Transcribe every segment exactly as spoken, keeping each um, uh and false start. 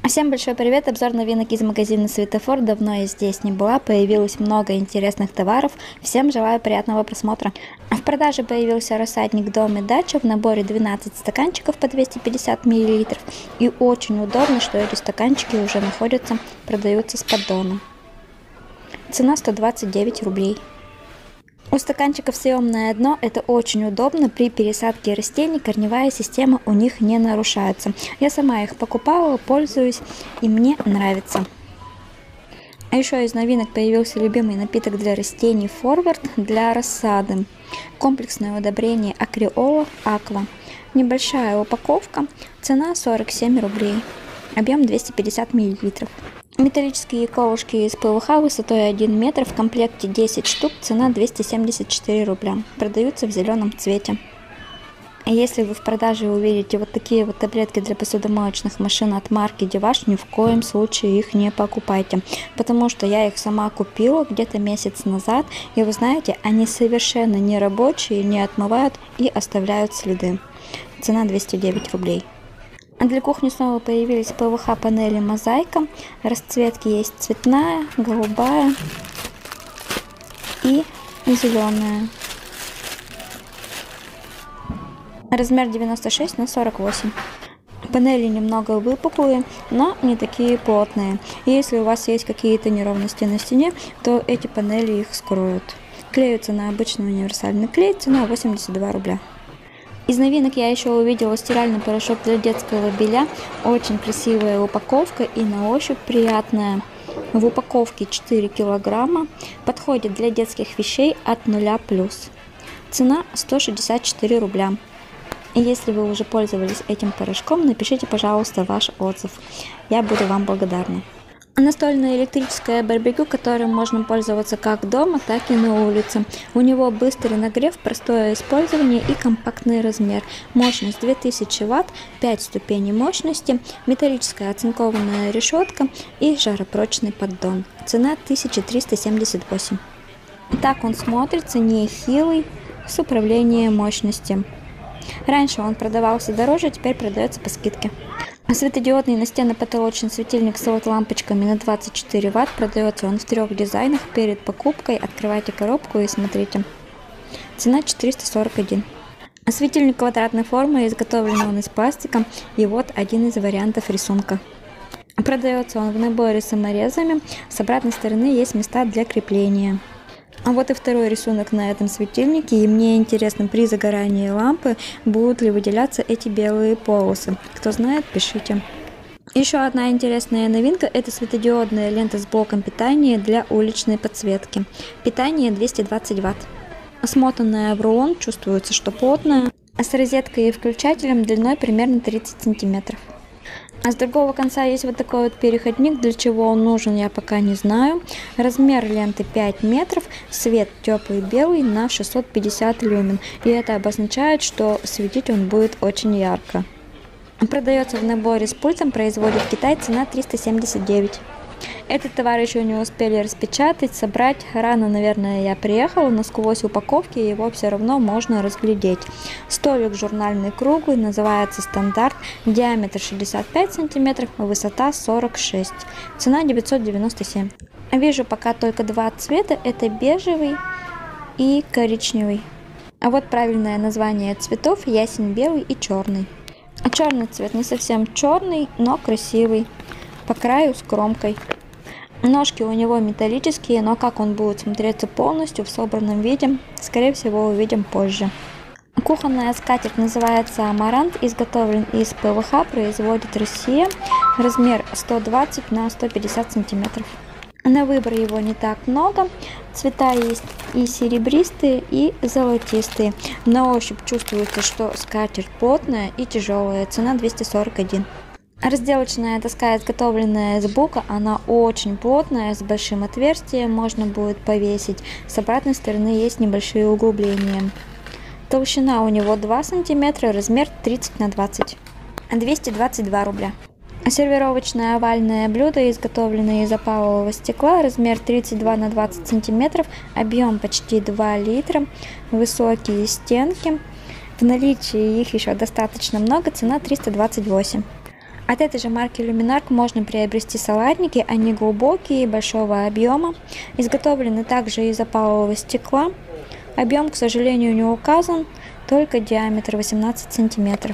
Всем большой привет! Обзор новинок из магазина Светофор. Давно я здесь не была, появилось много интересных товаров. Всем желаю приятного просмотра. В продаже появился рассадник дом и дача в наборе двенадцать стаканчиков по двести пятьдесят миллилитров. И очень удобно, что эти стаканчики уже находятся, продаются с поддоном. Цена сто двадцать девять рублей. У стаканчиков съемное дно, это очень удобно, при пересадке растений корневая система у них не нарушается. Я сама их покупала, пользуюсь и мне нравится. А еще из новинок появился любимый напиток для растений Форвард для рассады. Комплексное удобрение Акриола Аква. Небольшая упаковка, цена сорок семь рублей, объем двести пятьдесят миллилитров. Металлические колышки из ПВХ высотой один метр, в комплекте десять штук, цена двести семьдесят четыре рубля. Продаются в зеленом цвете. Если вы в продаже увидите вот такие вот таблетки для посудомоечных машин от марки Деваш, ни в коем случае их не покупайте, потому что я их сама купила где-то месяц назад, и вы знаете, они совершенно не рабочие, не отмывают и оставляют следы. Цена двести девять рублей. Для кухни снова появились ПВХ панели Мозаика. Расцветки есть цветная, голубая и зеленая. Размер девяносто шесть на сорок восемь. Панели немного выпуклые, но не такие плотные. И если у вас есть какие-то неровности на стене, то эти панели их скроют. Клеются на обычный универсальный клей, цена восемьдесят два рубля. Из новинок я еще увидела стиральный порошок для детского белья. Очень красивая упаковка и на ощупь приятная. В упаковке четыре килограмма. Подходит для детских вещей от нуля плюс. Цена сто шестьдесят четыре рубля. И если вы уже пользовались этим порошком, напишите, пожалуйста, ваш отзыв. Я буду вам благодарна. Настольное электрическое барбекю, которым можно пользоваться как дома, так и на улице. У него быстрый нагрев, простое использование и компактный размер. Мощность две тысячи ватт, пять ступеней мощности, металлическая оцинкованная решетка и жаропрочный поддон. Цена тысяча триста семьдесят восемь. Так он смотрится, нехилый, с управлением мощности. Раньше он продавался дороже, теперь продается по скидке. Светодиодный настенно-потолочный светильник с лампочками на двадцать четыре ватт. Продается он в трех дизайнах. Перед покупкой открывайте коробку и смотрите. Цена четыреста сорок один. Светильник квадратной формы, изготовлен он из пластика. И вот один из вариантов рисунка. Продается он в наборе с саморезами. С обратной стороны есть места для крепления. А вот и второй рисунок на этом светильнике, и мне интересно, при загорании лампы будут ли выделяться эти белые полосы. Кто знает, пишите. Еще одна интересная новинка – это светодиодная лента с блоком питания для уличной подсветки. Питание двести двадцать ватт. Смотанная в рулон, чувствуется, что плотная, с розеткой и включателем длиной примерно тридцать сантиметров. А с другого конца есть вот такой вот переходник, для чего он нужен, я пока не знаю. Размер ленты пять метров, свет теплый белый на шестьсот пятьдесят люмен. И это обозначает, что светить он будет очень ярко. Продается в наборе с пультом, производит Китай, цена триста семьдесят девять. Этот товар еще не успели распечатать, собрать. Рано, наверное, я приехала, но сквозь упаковки его все равно можно разглядеть. Столик журнальный круглый, называется стандарт, диаметр шестьдесят пять сантиметров, высота сорок шесть. Цена девятьсот девяносто семь. Вижу пока только два цвета, это бежевый и коричневый. А вот правильное название цветов: ясень белый и черный. А черный цвет не совсем черный, но красивый, по краю с кромкой. Ножки у него металлические, но как он будет смотреться полностью в собранном виде, скорее всего, увидим позже. Кухонная скатерть называется Амарант, изготовлен из ПВХ, производит Россия. Размер сто двадцать на сто пятьдесят сантиметров. На выбор его не так много. Цвета есть и серебристые, и золотистые. На ощупь чувствуется, что скатерть плотная и тяжелая. Цена двести сорок один. Разделочная доска, изготовленная из бука, она очень плотная, с большим отверстием, можно будет повесить. С обратной стороны есть небольшие углубления. Толщина у него два сантиметра, размер тридцать на двадцать. двести двадцать два рубля. Сервировочное овальное блюдо, изготовленное из опалового стекла, размер тридцать два на двадцать сантиметров, объем почти два литра, высокие стенки. В наличии их еще достаточно много, цена триста двадцать восемь. От этой же марки Luminark можно приобрести салатники, они глубокие, большого объема, изготовлены также из опалового стекла. Объем, к сожалению, не указан, только диаметр восемнадцать сантиметров.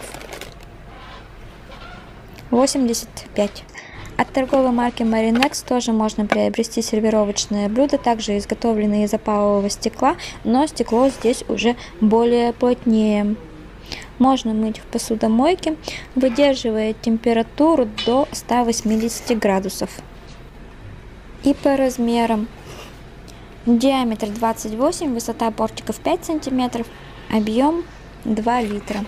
восемьдесят пять. От торговой марки Marinex тоже можно приобрести сервировочные блюда, также изготовленные из опалового стекла, но стекло здесь уже более плотнее. Можно мыть в посудомойке, выдерживает температуру до ста восьмидесяти градусов. И по размерам. Диаметр двадцать восемь, высота бортиков пять сантиметров, объем два литра.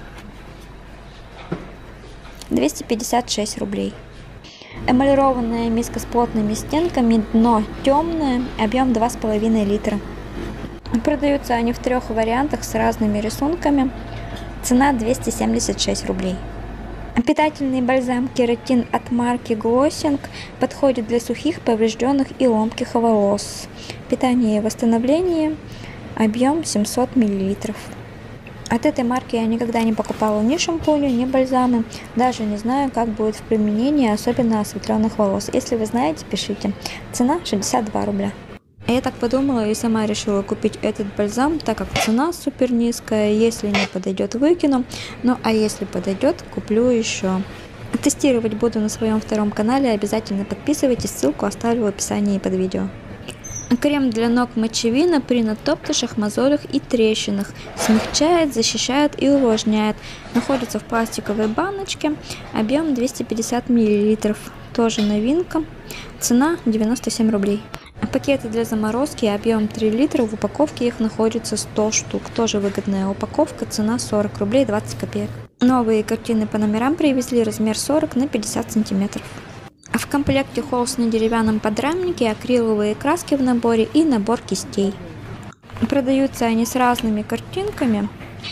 двести пятьдесят шесть рублей. Эмалированная миска с плотными стенками, дно темное, объем два с половиной литра. Продаются они в трех вариантах с разными рисунками. Цена двести семьдесят шесть рублей. Питательный бальзам кератин от марки Glossing подходит для сухих, поврежденных и ломких волос. Питание и восстановление, объем семьсот миллилитров. От этой марки я никогда не покупала ни шампуни, ни бальзамы. Даже не знаю, как будет в применении, особенно осветленных волос. Если вы знаете, пишите. Цена шестьдесят два рубля. Я так подумала и сама решила купить этот бальзам, так как цена супер низкая. Если не подойдет, выкину. Ну а если подойдет, куплю еще. Тестировать буду на своем втором канале. Обязательно подписывайтесь, ссылку оставлю в описании под видео. Крем для ног мочевина при натоптышах, мозолях и трещинах. Смягчает, защищает и увлажняет. Находится в пластиковой баночке. Объем двести пятьдесят миллилитров. Тоже новинка. Цена девяносто семь рублей. Пакеты для заморозки, объем три литра, в упаковке их находится сто штук. Тоже выгодная упаковка, цена сорок рублей двадцать копеек. Новые картины по номерам привезли, размер сорок на пятьдесят сантиметров. В комплекте холст на деревянном подрамнике, акриловые краски в наборе и набор кистей. Продаются они с разными картинками,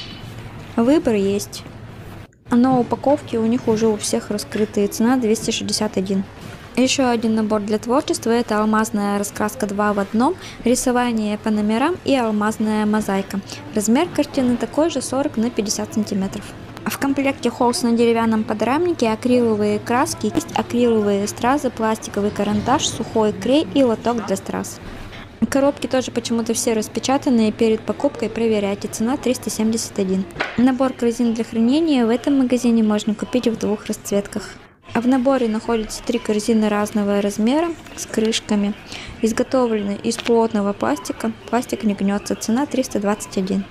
выбор есть. Но упаковки у них уже у всех раскрытые, цена двести шестьдесят один. Еще один набор для творчества — это алмазная раскраска два в одном, рисование по номерам и алмазная мозаика. Размер картины такой же, сорок на пятьдесят сантиметров. В комплекте холст на деревянном подрамнике, акриловые краски, акриловые стразы, пластиковый карандаш, сухой клей и лоток для страз. Коробки тоже почему-то все распечатанные, перед покупкой проверяйте, цена триста семьдесят один. Набор корзин для хранения в этом магазине можно купить в двух расцветках. В наборе находятся три корзины разного размера с крышками, изготовлены из плотного пластика, пластик не гнется, цена триста двадцать один.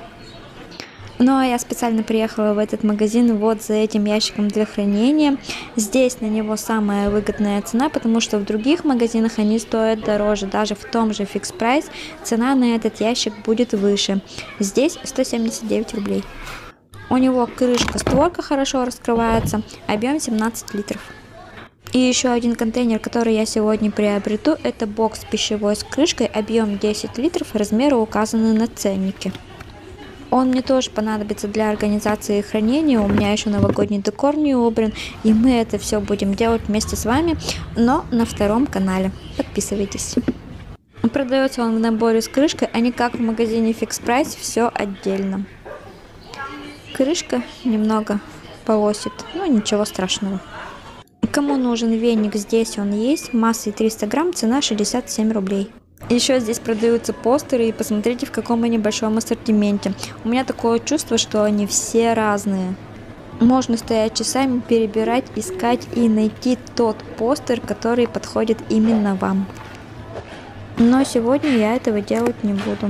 Ну а я специально приехала в этот магазин вот за этим ящиком для хранения. Здесь на него самая выгодная цена, потому что в других магазинах они стоят дороже. Даже в том же Fix Price цена на этот ящик будет выше. Здесь сто семьдесят девять рублей. У него крышка, створка хорошо раскрывается, объем семнадцать литров. И еще один контейнер, который я сегодня приобрету, это бокс пищевой с крышкой, объем десять литров, размеры указаны на ценнике. Он мне тоже понадобится для организации хранения, у меня еще новогодний декор не убран, и мы это все будем делать вместе с вами, но на втором канале. Подписывайтесь. Продается он в наборе с крышкой, а не как в магазине Fix Price, все отдельно. Крышка немного полосит, но ничего страшного. Кому нужен веник, здесь он есть, массой триста грамм, цена шестьдесят семь рублей. Еще здесь продаются постеры, и посмотрите, в каком они большом ассортименте. У меня такое чувство, что они все разные. Можно стоять часами, перебирать, искать и найти тот постер, который подходит именно вам. Но сегодня я этого делать не буду.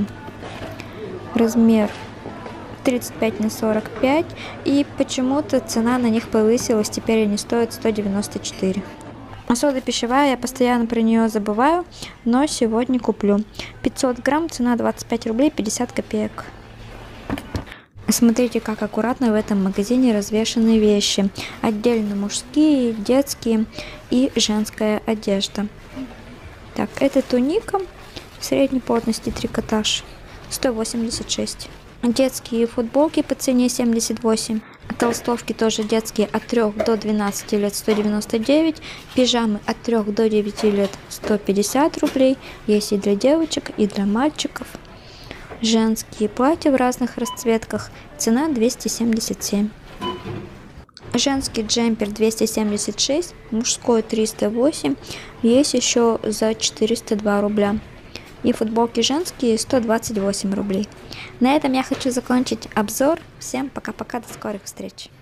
Размер тридцать пять на сорок пять, и почему-то цена на них повысилась, теперь они стоят сто девяносто четыре. А сода пищевая, я постоянно про нее забываю, но сегодня куплю. пятьсот грамм, цена двадцать пять рублей пятьдесят копеек. Смотрите, как аккуратно в этом магазине развешаны вещи. Отдельно мужские, детские и женская одежда. Так, это туника средней плотности трикотаж, сто восемьдесят шесть. Детские футболки по цене семьдесят восемь. Толстовки тоже детские от трёх до двенадцати лет сто девяносто девять. Пижамы от трёх до девяти лет сто пятьдесят рублей. Есть и для девочек, и для мальчиков. Женские платья в разных расцветках. Цена двести семьдесят семь. Женский джемпер двести семьдесят шесть, мужской триста восемь, есть еще за четыреста два рубля. И футболки женские сто двадцать восемь рублей. На этом я хочу закончить обзор. Всем пока-пока, до скорых встреч.